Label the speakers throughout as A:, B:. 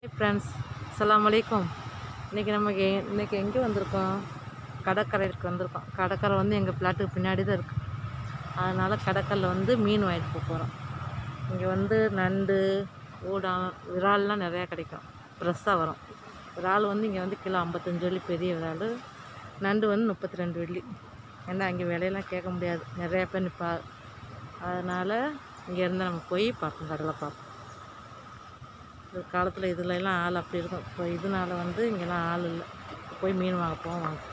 A: Friends, அஸ்ஸலாமு அலைக்கும். இன்றைக்கி எங்கே வந்திருக்கோம்? கடற்கரைக்கு வந்திருக்கோம். கடற்கரை வந்து எங்கள் ஃப்ளாட்டுக்கு பின்னாடி தான் இருக்குது. அதனால் கடற்கரையில் வந்து மீன் வாங்கிட்டு போகிறோம். இங்கே வந்து நண்டு, ஊடான், விரால்லாம் நிறையா கிடைக்கும். ஃப்ரெஷ்ஷாக வரும். விரால் வந்து இங்கே வந்து கிலோ 55 வெள்ளி பெரிய விரால். நண்டு வந்து 32 வெள்ளி. ஏன்னா அங்கே விலையெல்லாம் கேட்க முடியாது, நிறையா பேர் நிற்பாங்க. அதனால் இங்கேருந்து நம்ம போய் பார்ப்போம், கடலை பார்ப்போம். ஒரு காலத்தில் இதுலலாம் ஆள் அப்படி இருக்கும். இப்போ இதனால வந்து இங்கெல்லாம் ஆள் இல்லை. போய் மீன் வாங்க போவோம், வாங்க.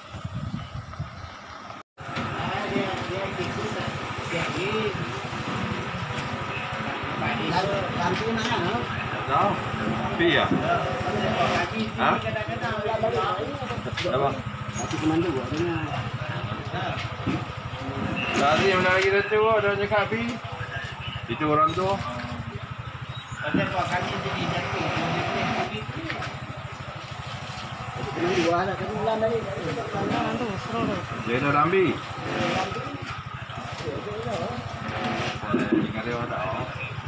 B: Tadi yang nak lagi tu ada cakap pi. Itu orang tu. Ada kau kaki jadi jatuh. Dia nak rambi. Ini ada orang tahu.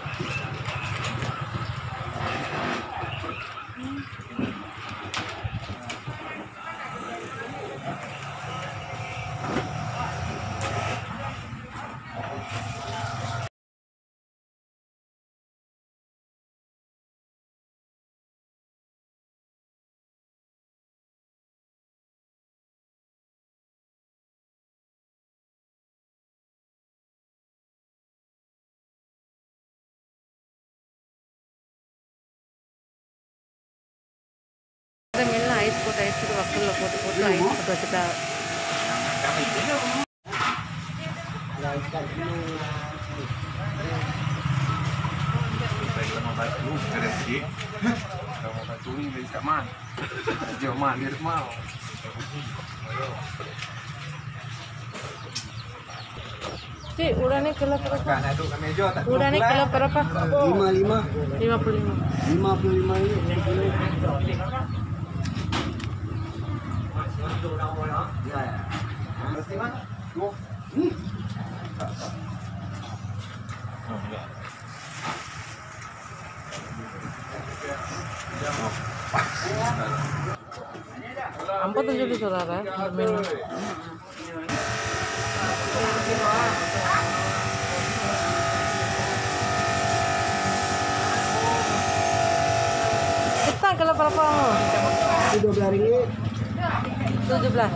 A: மீன்லாம் ஐஸ் போட்டு வக்கலில் போட்டு ஐஸ் போட்டு வச்சுட்டா.
B: Lama batu ada sikit. Lama batu ni dia kat man. Dia man dia mau.
A: Cik, udangnya kilo berapa?
B: Kan aduk kat meja tak.
A: Udangnya kilo berapa?
C: 55 ini kilo.
B: Ya. Mesti man. Go.
A: ஐம்பத்தஞ்சு வெள்ளி சொல்கிறாரு இந்த மீன். Kita kalau berapa?
C: 12 ringgit.
A: 17.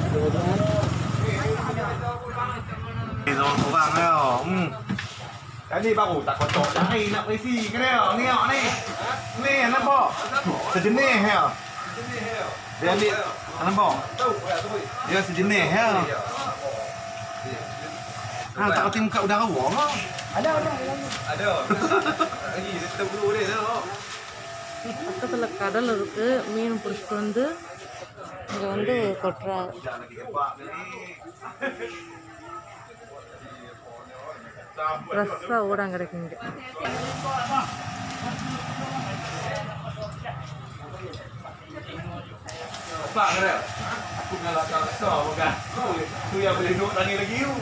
B: Ni orang dia. Tadi baru tak kotor dah ni nak isi ke dia. Ni ni. Ni nampak. Sejenis ya. Dia ni nampak. Dia sejenis ya. Tak kau tengok kat udara wang ah. Ada. Lagi dia tetap dulu dia tu.
A: பக்கத்தில் கடல் இருக்குது. மீன் பிடிச்சிட்டு வந்து இங்கே வந்து கொட்டுறாங்க. ஃப்ரெஷ்ஷாக ஊடாங்க கிடைக்கும் இங்கே.
B: Apa kena? Aku nak lakar besar bukan? Tu yang boleh duduk tani lagi tu.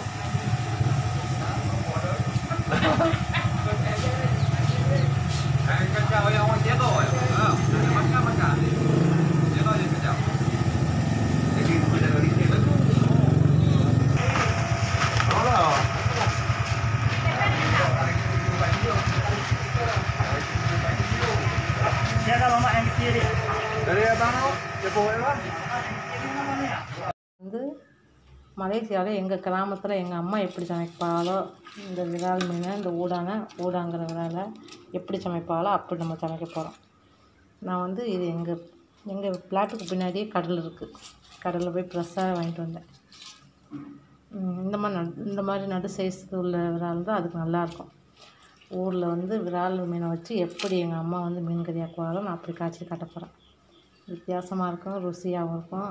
B: Kacau yang orang jatuh. Makan. Jatuh je kacau. Jadi tu dah licin tu. Oh.
C: Dia kalau mak yang kecil dia.
B: Dari abang tu, dia boleh lah.
A: வந்து மலேசியாவில் எங்கள் கிராமத்தில் எங்கள் அம்மா எப்படி சமைப்பாலோ இந்த விரால் மீனை, இந்த ஊடாங்கிற விராலை எப்படி சமைப்பாலோ அப்படி நம்ம சமைக்க போகிறோம். நான் வந்து இது எங்கள் ஃப்ளாட்டுக்கு பின்னாடியே கடல் இருக்குது. கடலில் போய் ஃப்ரெஷ்ஷாக வாங்கிட்டு வந்தேன். இந்த மாதிரி நடு சைஸுக்கு உள்ள விரால் தான் அதுக்கு நல்லாயிருக்கும். ஊரில் வந்து விரால் மீனை வச்சு எப்படி எங்கள் அம்மா வந்து மீன் கறி ஆக்குவாரோ நான் அப்படி காய்ச்சி காட்ட போகிறேன். வித்தியாசமாக இருக்கும், ருசியாகவும் இருக்கும்.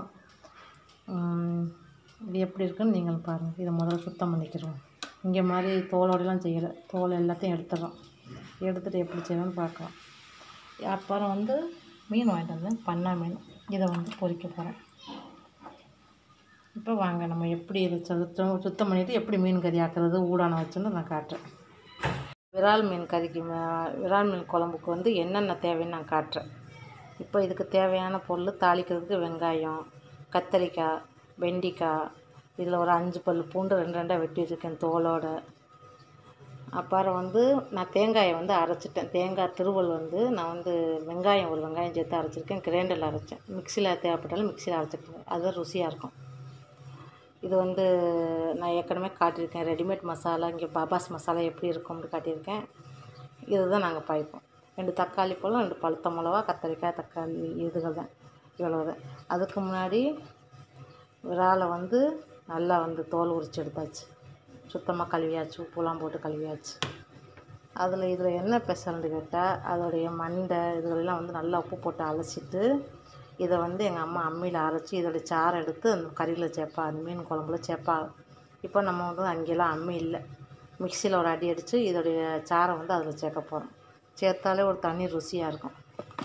A: இது எப்படி இருக்குன்னு நீங்களும் பாருங்கள். இதை முதல்ல சுத்தம் பண்ணிக்கிறோம். இங்கே மாதிரி தோலோடலாம் செய்யலை, தோல் எல்லாத்தையும் எடுத்துடுறோம். எடுத்துகிட்டு எப்படி செய்யணும்னு பார்க்கலாம். அப்புறம் வந்து மீன் வாங்கிட்டு வந்தேன், பண்ணா மீன். இதை வந்து பொரிக்க போகிறேன். இப்போ வாங்க நம்ம எப்படி இதை சுத்தம் பண்ணிவிட்டு எப்படி மீன் கறி ஆக்குறது ஊடான வச்சுன்னு நான் காட்டுறேன். விரால் மீன் கறிக்கு விரால் மீன் குழம்புக்கு வந்து என்னென்ன தேவைன்னு நான் காட்டுறேன். இப்போ இதுக்கு தேவையான பொருள் தாளிக்கிறதுக்கு வெங்காயம், கத்தரிக்காய், வெண்டிக்காய், இதில் ஒரு 5 பல் பூண்டு 2 2 வெட்டி வச்சுருக்கேன் தோலோட. அப்புறம் வந்து நான் தேங்காயை வந்து அரைச்சிட்டேன். தேங்காய் திருவல் வந்து நான் வந்து வெங்காயம் ஒரு வெங்காயம் சேர்த்து அரைச்சிருக்கேன். கிரைண்டரில் அரைச்சேன். மிக்சியில் தேவைப்பட்டாலும் மிக்சியில் அரைச்சிக்கோங்க, அதுதான் ருசியாக இருக்கும். இது வந்து நான் ஏற்கனவே காட்டியிருக்கேன். ரெடிமேட் மசாலா, இங்கே பாபாஸ் மசாலா எப்படி இருக்கும்னு காட்டியிருக்கேன். இதுதான் நாங்கள் பாய்ப்போம். 2 தக்காளி பழம், 2 பழுத்த மிளகா, கத்தரிக்காய், தக்காளி, இதுகள் தான், இவ்வளோதான். அதுக்கு முன்னாடி விராலை வந்து நல்லா வந்து தோல் உரித்து எடுத்தாச்சு. சுத்தமாக கழுவியாச்சு, உப்புலாம் போட்டு கழுவியாச்சு. இதில் என்ன ஸ்பெஷல்னு கேட்டால், அதோடைய மண்டை இதுகளெல்லாம் வந்து நல்லா உப்பு போட்டு அலசிட்டு, இதை வந்து எங்கள் அம்மா அம்மியில் அரைச்சி இதோடைய சாறை எடுத்து அந்த கறியில் சேர்ப்பா, அந்த மீன் குழம்புல சேர்ப்பா. இப்போ நம்ம வந்து அங்கெல்லாம் அம்மி இல்லை, மிக்சியில் ஒரு அடி அடித்து இதோடைய சாறை வந்து அதில் சேர்க்க போகிறோம். சேர்த்தாலே ஒரு தனி ருசியாக இருக்கும்.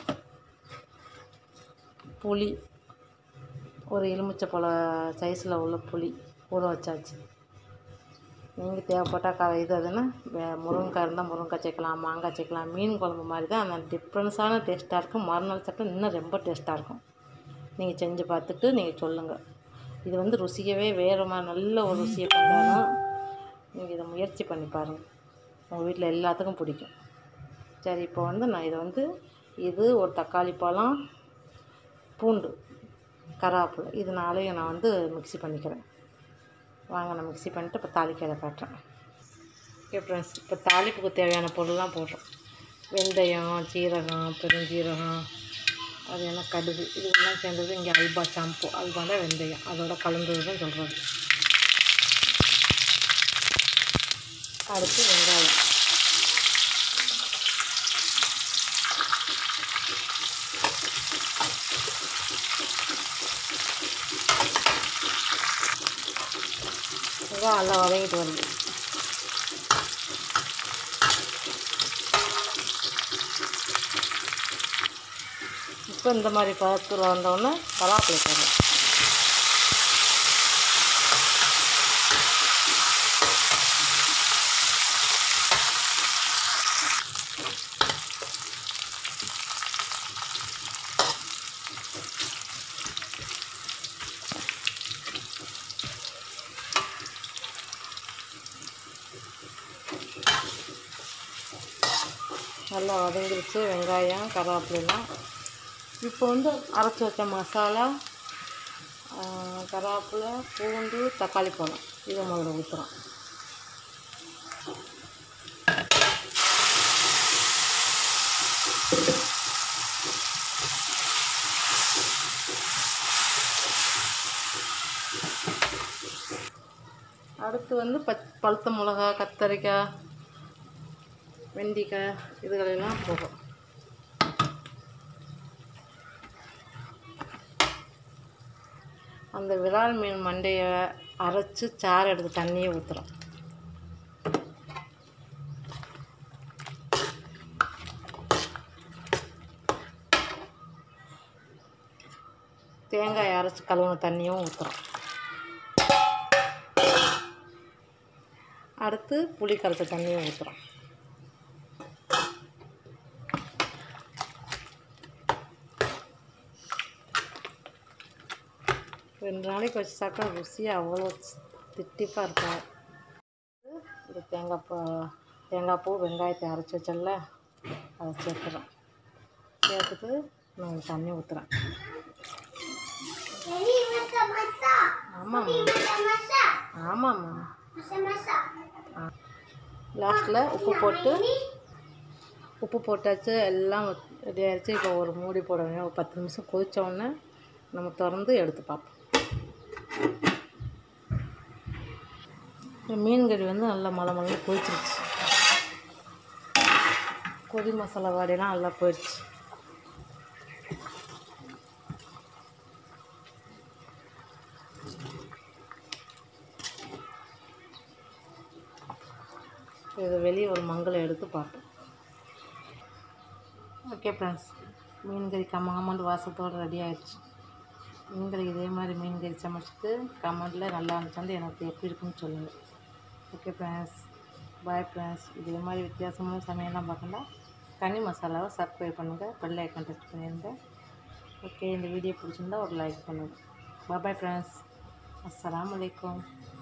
A: புளி ஒரு எலுமிச்சை சைஸில் உள்ள புளி ஊற வச்சாச்சு. நீங்கள் தேவைப்பட்டால் இது அதுன்னா முருங்கைக்காய் இருந்தால் முருங்கைக்காய் சேர்க்கலாம், மாங்காய் சேர்க்கலாம். மீன் குழம்பு மாதிரி தான், அந்த டிஃப்ரென்ஸான டேஸ்ட்டாக இருக்கும். மறுநாள் சாப்பிட்டா இன்னும் ரொம்ப டேஸ்ட்டாக இருக்கும். நீங்கள் செஞ்சு பார்த்துட்டு நீங்கள் சொல்லுங்கள். இது வந்து ருசியவே வேறு மாதிரி நல்ல ஒரு ருசியை கொண்டாடும். நீங்கள் இதை முயற்சி பண்ணி பாருங்கள், உங்கள் வீட்டில் எல்லாத்துக்கும் பிடிக்கும். சரி, இப்போ வந்து நான் இதை வந்து இது ஒரு தக்காளி பழம், பூண்டு, கருவேப்பிலை, இது நாளையும் நான் வந்து மிக்சி பண்ணிக்கிறேன். வாங்க, நான் மிக்சி பண்ணிவிட்டு இப்போ தாளிக்கிறத காட்டுறேன். ஓகே ஃப்ரெண்ட்ஸ், இப்போ தாளிப்புக்கு தேவையான பொருள்லாம் போடுறோம். வெந்தயம், சீரகம், பெருஞ்சீரகம், அது என்ன கடுகு, இதெல்லாம் சேர்ந்தது. இங்கே அல்பா ஷாம்பு, அல்பாண்டா வெந்தயம், அதோட கலந்தது தான் சொல்கிறது. அடுத்து வெங்காயம், நல்லா வதங்கிட்டு வருது. இப்போ இந்த மாதிரி பதத்தில் வந்தோடனே கருவேப்பிலை போடுறோம். நல்லா வதங்கிருச்சு வெங்காயம் கருவேப்பிலாம். இப்போ வந்து அரைச்சி வச்ச மசாலா, கருவேப்பிலை, பூண்டு, தக்காளி பழம், இதை முதல்ல ஊற்றுறோம். அடுத்து வந்து பழுத்த மிளகா, கத்தரிக்காய், வெண்டிக்காய், இதுகளெல்லாம் போடுறோம். அந்த விரால் மீன் மண்டையை அரைச்சி சாறு எடுத்து தண்ணியை ஊற்றுறோம். தேங்காய் அரைச்சி கழுவுன தண்ணியும் ஊற்றுறோம். அடுத்து புளி கரைச்ச தண்ணியும் ஊற்றுறோம். ரெண்டு நாளைக்கு வச்சு சாப்பிட்டா ருசியாக அவ்வளோ தித்திப்பாக இருக்கும். இந்த தேங்காய் பூ வெங்காயத்தை அரைச்சி வச்சல அதை சேர்த்துறோம். சேர்த்துட்டு நான் தண்ணி ஊற்றுறேன். ஆமாம்மா ஆமாம்மா. லாஸ்ட்டில் உப்பு போட்டாச்சு, எல்லாம் ரெடி ஆகிடுச்சு. இப்போ ஒரு மூடி போடுவேன். ஒரு 10 நிமிஷம் கொதித்தோடனே நம்ம திறந்து எடுத்து பார்ப்போம். மீன் கறி வந்து நல்லா மலை கொதிச்சிருச்சு. கொதி மசாலா வாடையெல்லாம் நல்லா போயிடுச்சு. இதை வெளியே ஒரு மங்களை எடுத்து பார்ப்போம். ஓகே ஃப்ரெண்ட்ஸ், மீன் கறி கம்மங்கம்மண்டு வாசத்தோடு ரெடி ஆகிடுச்சு. மீன் கறி இதே மாதிரி மீன் கறி சமைச்சிட்டு கமெண்டில் நல்லா இருந்துச்சு எனக்கு எப்படி இருக்குன்னு சொல்லுங்கள். Okay friends. Bye friends. இதே மாதிரி வித்தியாசமான சமையல்லாம் பார்க்கணுன்னா கனி மசாலாவை சப்ஸ்கிரைப் பண்ணுங்கள், பெல் ஐக்கான் டச் பண்ணிடுங்க. ஓகே, இந்த வீடியோ பிடிச்சிருந்தா ஒரு லைக் பண்ணுங்கள். Bye friends. அஸ்ஸலாமு அலைக்கும்.